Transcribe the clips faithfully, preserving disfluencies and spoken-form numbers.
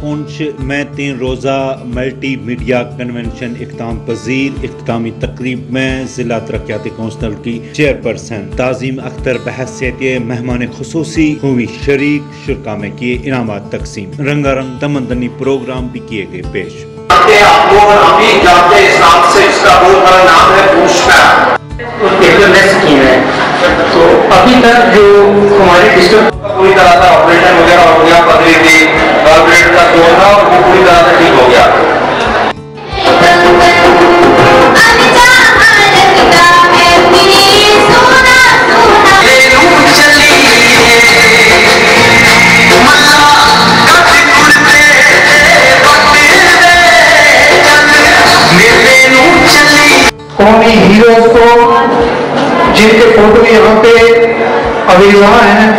पुंछ में तीन रोज़ा मल्टी मीडिया कन्वेंशन इख्ताम पजीर इख्तितामी तकरीब में जिला तरक्याती कौंसिल की चेयरपर्सन ताज़ीम अख्तर बहैसियत मेहमान खुसूसी हुई शरीक। शुरा में किए इनामात तकसीम, रंगारंग तमंदनी प्रोग्राम भी किए गए पेश। आपको हम भी जानते हैं इस्लाम से, इसका बहुत बड़ा नाम है पूछना। स्कीम है तो अभी तक जो हमारी डिस्ट्रिक्ट पूरी तरह से ऑपरेशन वगैरह हो गया, पदवी थी कॉर्पोरेट का जो था वो पूरी तरह से ठीक हो गया। कौमी हीरोज को जिनके फोटो यहाँ पे अवेलेबल हैं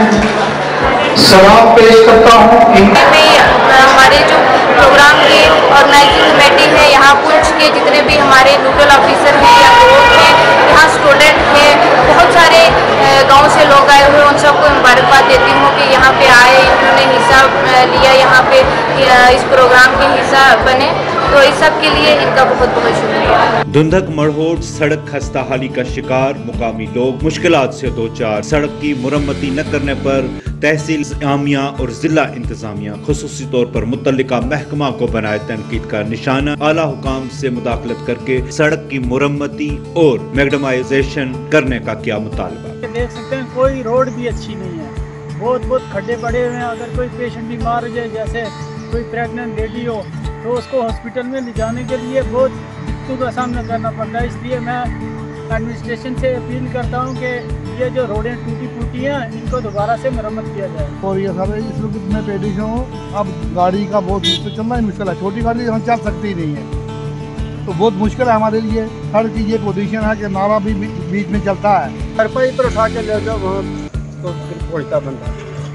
सलाम पेश करता हूँ। हमारे जो प्रोग्राम के ऑर्गेनाइजिंग कमेटी है, यहाँ पुंछ के जितने भी हमारे नोडल ऑफिसर हैं या लोग हैं, यहाँ स्टूडेंट हैं, बहुत सारे गांव से लोग आए हुए, उन सबको मुबारकबाद देती हूँ कि यहाँ पे आए, इन्होंने हिस्सा लिया, यहाँ पे इस प्रोग्राम के हिस्सा बने, तो इस सब के लिए इनका बहुत बहुत शुक्रिया। धुंधक मड़होड़ सड़क खस्ताहाली का शिकार, मुकामी लोग मुश्किलात से दो चार। सड़क की मुरम्मती न करने पर तहसील आमिया और जिला इंतजामिया खुसूसी तौर पर मुतल्लिका महकमा को बनाए तनकीद का निशाना। आला हुकाम से मुदाखलत करके सड़क की मुरम्मती और मैग्डमाइजेशन करने का क्या मुतालबा। देख सकते हैं कोई रोड भी अच्छी नहीं है, बहुत बहुत खड्डे पड़े हुए हैं। अगर कोई पेशेंट बीमार हो जाए, जैसे कोई प्रेग्नेंट लेडी हो, तो उसको हॉस्पिटल में ले जाने के लिए बहुत दिक्कतों का सामना करना पड़ता है। इसलिए मैं एडमिनिस्ट्रेशन से अपील करता हूं कि ये जो रोडें टूटी फूटी हैं, इनको दोबारा से मरम्मत किया जाए। और ये सर इस वक्त मैं पेडिशन हूँ, अब गाड़ी का बहुत मुश्किल चलना ही मुश्किल है, छोटी गाड़ी हम चल सकती ही नहीं है, तो बहुत मुश्किल है हमारे लिए। हर की ये पोजीशन है कि नाला भी बीच में चलता है, भरपाई पर उठा के ले जाओ वहाँ तो फिर पहुँचता बंदा।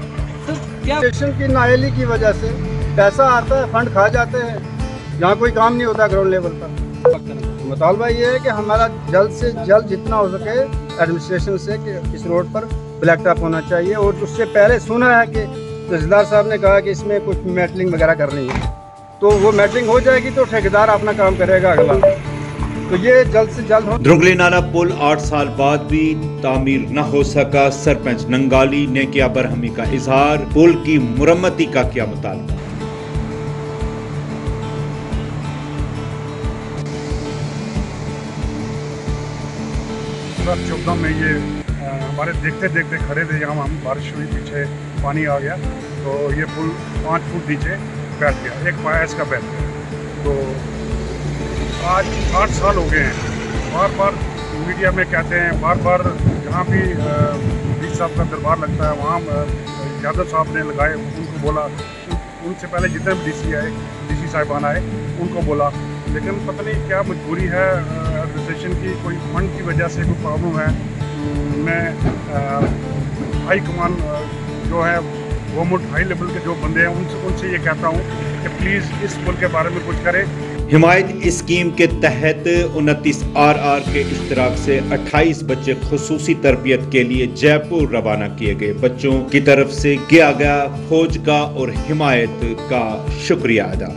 स्टेशन की नाअहली की वजह से पैसा आता है, फंड खा जाते हैं, यहाँ कोई काम नहीं होता ग्राउंड लेवल पर। मुतालबा ये है कि हमारा जल्द से जल्द जितना हो सके एडमिनिस्ट्रेशन से कि इस रोड पर ब्लैक टॉप होना चाहिए। और उससे पहले सुना है कि तहसीलदार साहब ने कहा कि इसमें कुछ मेटलिंग वगैरह करनी है, तो वो मेटलिंग हो जाएगी तो ठेकेदार अपना काम करेगा अगला, तो ये जल्द से जल्द हो। द्रुंगली नाला पुल आठ साल बाद भी तामीर न हो सका। सरपंच नंगाली ने किया बरहमी का इजहार। पुल की मुरम्मती का क्या मुतालबा। चौदह में ये हमारे देखते देखते खड़े थे, यहाँ हम बारिश हुई, पीछे पानी आ गया तो ये पुल पाँच फुट नीचे बैठ गया, एक पाया इसका बैठ गया। तो आज आठ साल हो गए हैं, बार बार मीडिया में कहते हैं, बार बार जहाँ भी डी साहब का दरबार लगता है वहाँ यादव साहब ने लगाए, उनको बोला, उनसे पहले जितने भी डीसी आए, डीसी साहिबान आए, उनको बोला, लेकिन पता नहीं क्या मजबूरी है एडमिनिस्ट्रेशन की, कोई फंड की वजह से कोई प्रॉब्लम है। मैं हाई कमान जो है गवर्नमेंट हाई लेवल के जो बंदे हैं उनसे उनसे ये कहता हूँ कि प्लीज़ इस पुल के बारे में कुछ करें। हिमायत स्कीम के तहत उनतीस आर आर के इश्तराक से अट्ठाईस बच्चे खुसूसी तरबियत के लिए जयपुर रवाना किए गए। बच्चों की तरफ से किया गया फौज का और हिमायत का शुक्रिया अदा।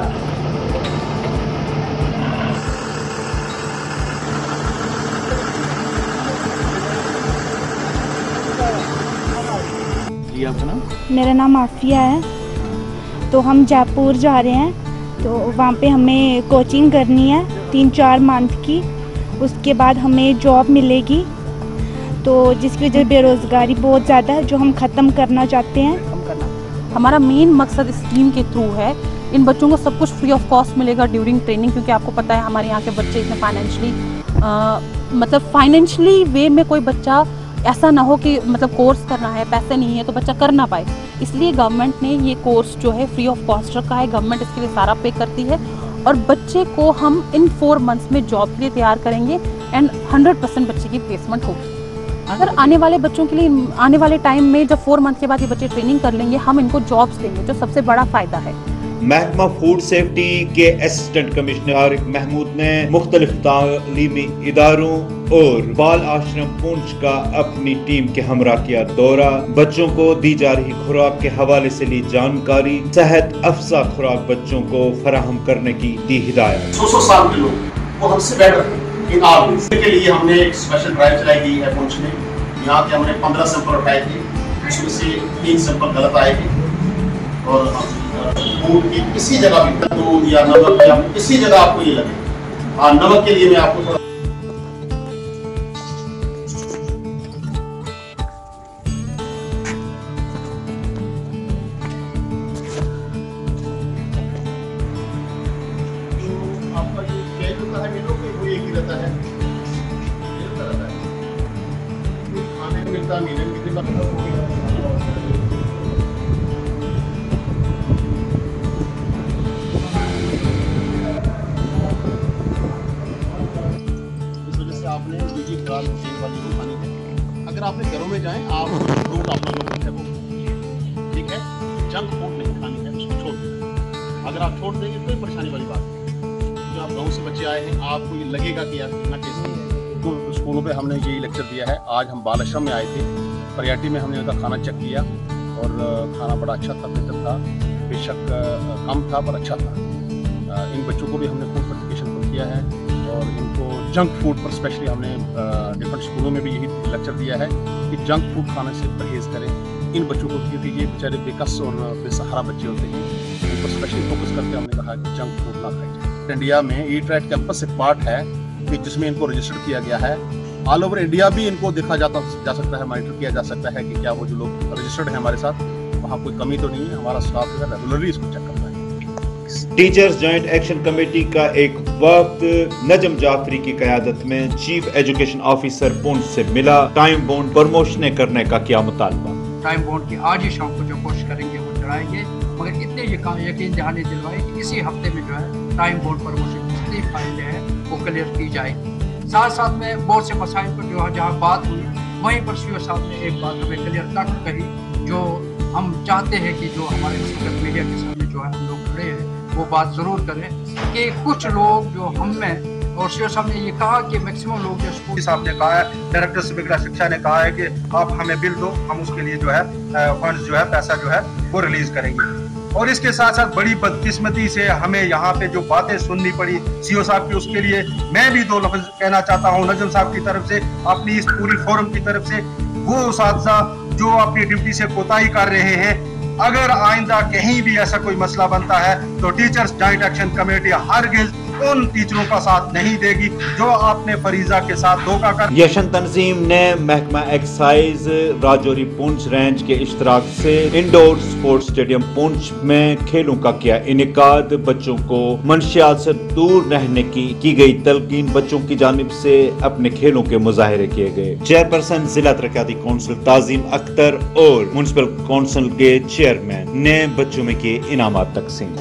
मेरा नाम आफिया है। तो हम जयपुर जा रहे हैं, तो वहाँ पे हमें कोचिंग करनी है तीन चार मंथ की, उसके बाद हमें जॉब मिलेगी, तो जिसकी वजह से बेरोज़गारी बहुत ज़्यादा है, जो हम ख़त्म करना चाहते हैं। ख़त्म करना हमारा मेन मकसद स्कीम के थ्रू है। इन बच्चों को सब कुछ फ्री ऑफ कॉस्ट मिलेगा ड्यूरिंग ट्रेनिंग, क्योंकि आपको पता है हमारे यहाँ के बच्चे इतने फाइनेंशली मतलब फाइनेंशली वे में कोई बच्चा ऐसा ना हो कि मतलब कोर्स करना है, पैसे नहीं है तो बच्चा कर ना पाए, इसलिए गवर्नमेंट ने ये कोर्स जो है फ्री ऑफ कॉस्ट रखा है। गवर्नमेंट इसके लिए सारा पे करती है और बच्चे को हम इन फोर मंथ्स में जॉब के लिए तैयार करेंगे एंड हंड्रेड परसेंट बच्चे की प्लेसमेंट होगी। अगर आने वाले बच्चों के लिए आने वाले टाइम में जब फोर मंथ के बाद ये बच्चे ट्रेनिंग कर लेंगे, हम इनको जॉब्स देंगे, जो सबसे बड़ा फ़ायदा है। महकमा फूड सेफ्टी के असिस्टेंट कमिश्नर तारिक महमूद ने मुख्तलिफ तालीमी इदारों और बाल आश्रम पुंछ का अपनी टीम के हमरा किया दौरा, बच्चों को दी जा रही खुराक के हवाले से ली जानकारी, सेहत अफजा खुराक बच्चों को फराहम करने की दी हिदायत। सौ सौ साल के लोग वो हमसे बेटर हैं इन आर्मी के लिए हमने एक स्पेशल ड्राइव चलाई गई है पुंछ में। यहाँ के हमने पंद्रह सैंपल उठाए थे, उसमें से तीन सैंपल गलत आए थे और दूध की किसी जगह भी दूध या नमक या किसी जगह आपको ये लगे। हाँ, नमक के लिए मैं आपको थोड़ा आपका जो कैच होता है मीलों पे वो एक ही रहता है, रहता है खाने को मिलता है महीने में कितनी बार आपने बीजी खुराक वाली को खानी है। अगर आपने घरों में जाएं आप फ्रूट आप लोगों को है वो ठीक है, जंक फूड नहीं खानी है, उसको छोड़ दें। अगर आप छोड़ देंगे कोई परेशानी वाली बात नहीं। जो आप गाँव से बच्चे आए हैं आपको ये लगेगा कि यार कितना टेस्टी है। तो स्कूलों पे हमने यही लेक्चर दिया है। आज हम बाल आश्रम में आए थे, परियाटी में हमने उनका खाना चेक किया और खाना बड़ा अच्छा था, बेहतर था, बेशक कम था पर अच्छा था। इन बच्चों को भी हमने फूड सर्टिफिकेशन को किया है और इनको जंक फूड पर स्पेशली हमने डिफरेंट स्कूलों में भी यही लेक्चर दिया है कि जंक फूड खाने से परहेज़ करें इन बच्चों को, क्योंकि ये बेचारे बेकस और बेसहारा बच्चे होते हैं, इन पर स्पेशली फोकस करके हमने कहा कि जंक फूड ना खाएं। इंडिया में ई ट्रैड कैंपस एक पार्ट है कि जिसमें इनको रजिस्टर किया गया है। ऑल ओवर इंडिया भी इनको देखा जाता जा सकता है, मॉनिटर किया जा सकता है कि क्या वो जो लोग रजिस्टर्ड हैं हमारे साथ वहाँ कोई कमी तो नहीं है। हमारा स्टाफ जो है रेगुलरली इसको चेक करता है। टीचर्स जॉइंट एक्शन कमेटी का एक वक्त नजम जाफरी की क़यादत में चीफ एजुकेशन ऑफिसर पुंछ से मिला। टाइम बाउंड प्रमोशन करने का क्या मुतालबा? टाइम बाउंड की आज ही शाम को जो कोशिश करेंगे वो चढ़ाएंगे, मगर इतने यकीन दहानी दिलवाए कि इसी हफ्ते में जो है टाइम बाउंड प्रमोशन की जितनी फाइलें हैं वो क्लियर की जाएगी। साथ साथ में बहुत से मसाइल पर जो है जहाँ बात हुई वहीं पर सीओ साहब ने एक बात हमें क्लियर कट कही, जो हम चाहते हैं कि जो हमारे मीडिया के सामने जो है हम लोग खड़े हैं वो बात ज़रूर करें कि कुछ लोग जो हम में, और सीओ साहब ने ये कहा कि मैक्सिमम लोग जो स्कूल साहब ने कहा है, डायरेक्टर स्पीकर शिक्षा ने कहा है कि आप हमें बिल दो, हम उसके लिए जो है फंड्स जो है पैसा जो है वो रिलीज करेंगे। और इसके साथ साथ बड़ी बदकिस्मती से हमें यहाँ पे जो बातें सुननी पड़ी सीओ साहब की, उसके लिए मैं भी दो लफ्ज कहना चाहता हूँ नजम साहब की तरफ से, अपनी इस पूरी फोरम की तरफ से। वो उस्ताद जो अपनी ड्यूटी से कोताही कर रहे हैं, अगर आइंदा कहीं भी ऐसा कोई मसला बनता है तो टीचर्स जॉइंट एक्शन कमेटी हरगिज़ उन टीचरों का साथ नहीं देगी जो आपने फरीजा के साथ धोखा कर। यशन तंजीम ने महकमा एक्साइज राजौरी पुंछ रेंज के इश्तराक से इंडोर स्पोर्ट्स स्टेडियम पुंछ में खेलों का किया इनेकाद। बच्चों को मंशियात से दूर रहने की की गई तलकीन, बच्चों की जानिब से अपने खेलों के मुजाहरे किए गए। चेयरपर्सन जिला तरक्याती कौंसिल ताजीम अख्तर और म्युनिसिपल कौंसिल के चेयरमैन ने बच्चों में किए इनामात तकसीम।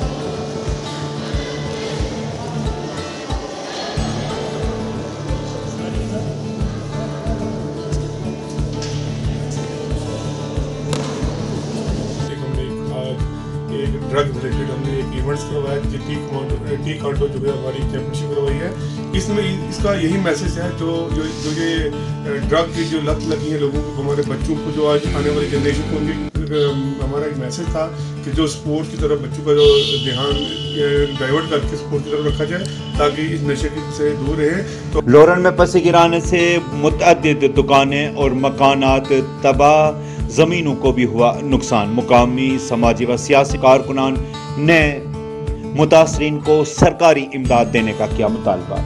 ड्रग रिलेटेड हमने एक इवेंट्स करवाया, टी कांटो टी कांटो जो है हमारी चैंपियनशिप करवाई है। इसमें इसका यही मैसेज है, जो जो जो ये ड्रग की जो लत लगी है लोगों को, हमारे बच्चों को, जो आज आने वाली जनरेशन को, हमारा एक मैसेज था कि जो स्पोर्ट्स की तरफ बच्चों का जो ध्यान डाइवर्ट करके स्पोर्ट्स की तरफ रखा जाए ताकि इस नशे से दूर रहे। तो लोरन में पसी गिराने से मुतअद्दिद दुकानें और मकानात तबाह, जमीनों को भी हुआ नुकसान। मुकामी समाजी व सियासी कारकुनान ने मुतासरीन को सरकारी इमदाद देने का किया मुतालबा।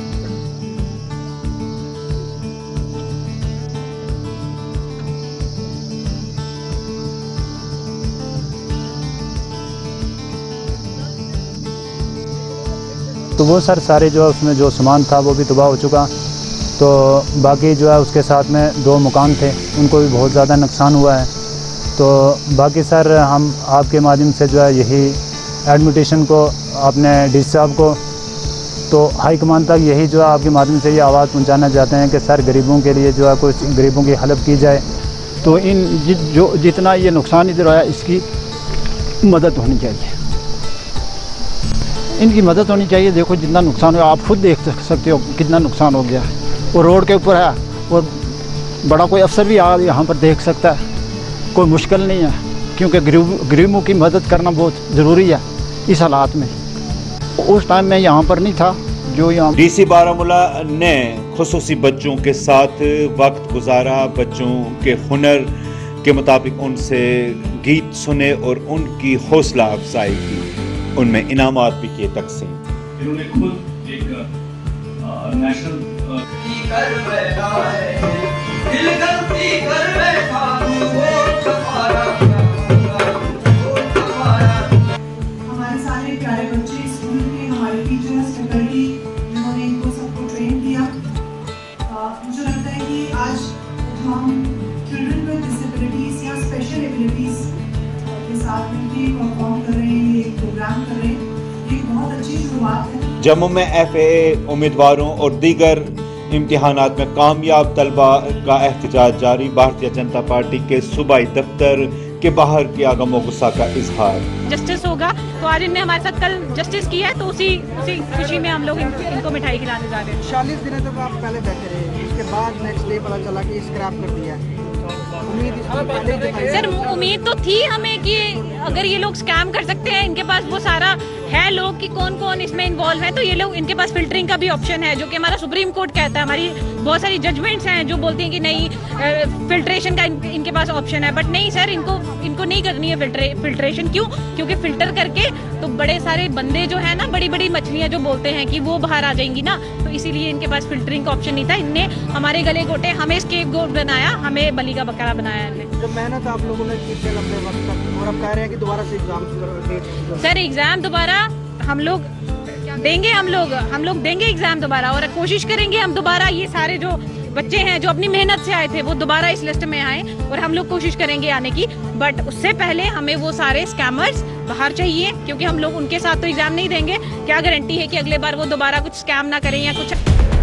तो वो सर सारे जो उसमें जो सामान था वो भी तबाह हो चुका। तो बाकी जो है उसके साथ में दो मकान थे, उनको भी बहुत ज़्यादा नुकसान हुआ है। तो बाकी सर हम आपके माध्यम से जो है यही एडमिटेशन को, अपने डी सी साहब को, तो हाई कमान तक यही जो है आपके माध्यम से ये आवाज़ पहुंचाना चाहते हैं कि सर गरीबों के लिए जो है कुछ गरीबों की हल्प की जाए। तो इन जि, जो जितना ये नुकसान इधर आया इसकी मदद होनी चाहिए। इनकी मदद होनी चाहिए। देखो जितना नुकसान हो, आप खुद देख सकते हो कितना नुकसान हो गया। वो रोड के ऊपर है, वो बड़ा कोई अफसर भी आ यहाँ पर देख सकता है, कोई मुश्किल नहीं है, क्योंकि गरीब गरीबों की मदद करना बहुत ज़रूरी है इस हालात में। उस टाइम में यहाँ पर नहीं था जो यहाँ। डीसी बारामूला ने खुसूसी बच्चों के साथ वक्त गुजारा, बच्चों के हुनर के मुताबिक उनसे गीत सुने और उनकी हौसला अफजाई की, उनमें इनामात भी किए तकसीम। इन्होंने खुद एक नेशनल हमारे सारे प्यारे बच्चे स्कूल के, हमारे टीचर्स, फैकल्टी जिन्होंने इनको सबको ट्रेन किया। मुझे लगता है कि आज जो हम चिल्ड्रन विद डिसेबिलिटीज या स्पेशल एबिलिटीज के साथ मिलकर परफॉर्म कर रहे हैं, ये प्रोग्राम कर रहे हैं, ये बहुत अच्छी शुरुआत है। जम्मू में एफ ए उम्मीदवारों और दीगर इम्तिहानात में कामयाब तलबा का एहतजाज जारी। भारतीय जनता पार्टी के सूबाई दफ्तर के बाहर किया गमो गुस्सा का इजहार। जस्टिस होगा तो आज इनने हमारे साथ कल जस्टिस किया है, तो उसी उसी खुशी में हम लोग इन, इनको मिठाई खिलाने जा रहे हैं। चालीस दिनों तक आप पहले बैठे रहे, उसके बाद नेक्स्ट डे पता चला कि स्क्रैप कर दिया। सर उम्मीद तो थी हमें कि अगर ये लोग स्कैम कर सकते हैं, इनके पास वो सारा है लोग कि कौन कौन इसमें इन्वॉल्व है, तो ये लोग, इनके पास फिल्टरिंग का भी ऑप्शन है, जो कि हमारा सुप्रीम कोर्ट कहता है। हमारी बहुत सारी जजमेंट्स हैं जो बोलती हैं कि नहीं, फिल्ट्रेशन का इन, इनके पास ऑप्शन है, बट नहीं सर, इनको इनको नहीं करनी है फिल्ट्रे, फिल्ट्रेशन। क्यों? क्योंकि फिल्टर करके तो बड़े सारे बंदे जो है ना, बड़ी बड़ी मछलियाँ जो बोलते हैं कि वो बाहर आ जाएंगी ना, तो इसीलिए इनके पास फिल्टरिंग का ऑप्शन नहीं था। इनने हमारे गले घोटे, हमें स्केपगोट बनाया, हमें बलि का बकरा बनाया इनने। जो मेहनत आप लोगों ने की थी लंबे वक्त तक, और अब कह रहे हैं कि दोबारा से एग्जाम। सर एग्जाम दोबारा हम लोग देंगे, हम लोग हम लोग देंगे एग्जाम दोबारा, और कोशिश करेंगे हम दोबारा, ये सारे जो बच्चे हैं जो अपनी मेहनत से आए थे वो दोबारा इस लिस्ट में आए, और हम लोग कोशिश करेंगे आने की। बट उससे पहले हमें वो सारे स्कैमर्स बाहर चाहिए, क्योंकि हम लोग उनके साथ तो एग्जाम नहीं देंगे। क्या गारंटी है कि अगले बार वो दोबारा कुछ स्कैम ना करें या कुछ।